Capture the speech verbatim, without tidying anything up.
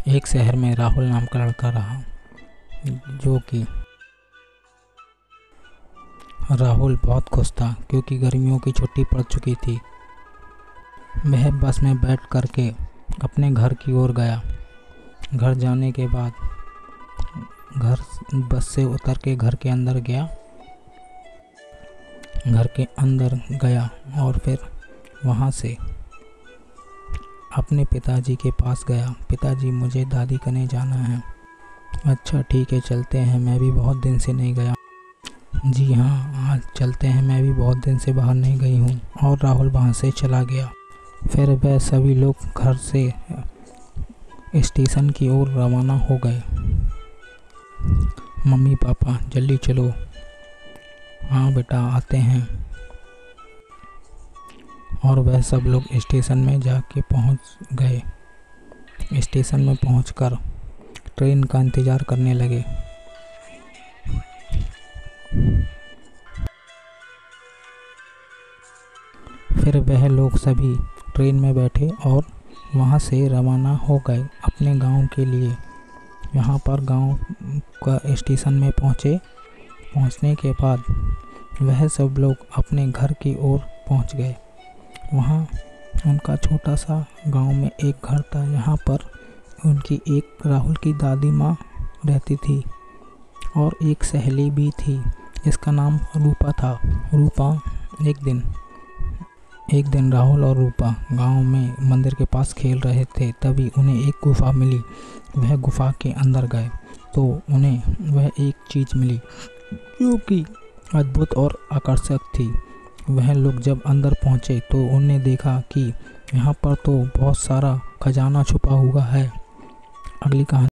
एक शहर में राहुल नाम का लड़का रहा, जो कि राहुल बहुत खुश था क्योंकि गर्मियों की छुट्टी पड़ चुकी थी। वह बस में बैठ कर के अपने घर की ओर गया। घर जाने के बाद घर बस से उतर के घर के अंदर गया घर के अंदर गया और फिर वहाँ से अपने पिताजी के पास गया। पिताजी, मुझे दादी कने जाना है। अच्छा ठीक है, चलते हैं, मैं भी बहुत दिन से नहीं गया। जी हाँ, आज चलते हैं, मैं भी बहुत दिन से बाहर नहीं गई हूँ। और राहुल वहाँ से चला गया। फिर वह सभी लोग घर से स्टेशन की ओर रवाना हो गए। मम्मी पापा, जल्दी चलो। हाँ बेटा, आते हैं। और वह सब लोग स्टेशन में जाके पहुंच गए। स्टेशन में पहुंचकर ट्रेन का इंतज़ार करने लगे। फिर वह लोग सभी ट्रेन में बैठे और वहां से रवाना हो गए अपने गांव के लिए। यहाँ पर गांव का स्टेशन में पहुँचे। पहुँचने के बाद वह सब लोग अपने घर की ओर पहुँच गए। वहाँ उनका छोटा सा गांव में एक घर था, जहाँ पर उनकी एक राहुल की दादी माँ रहती थी और एक सहेली भी थी जिसका नाम रूपा था। रूपा एक दिन एक दिन राहुल और रूपा गांव में मंदिर के पास खेल रहे थे। तभी उन्हें एक गुफा मिली। वह गुफा के अंदर गए तो उन्हें वह एक चीज़ मिली जो कि अद्भुत और आकर्षक थी। वह लोग जब अंदर पहुंचे तो उन्हें देखा कि यहाँ पर तो बहुत सारा खजाना छुपा हुआ है। अगली कहानी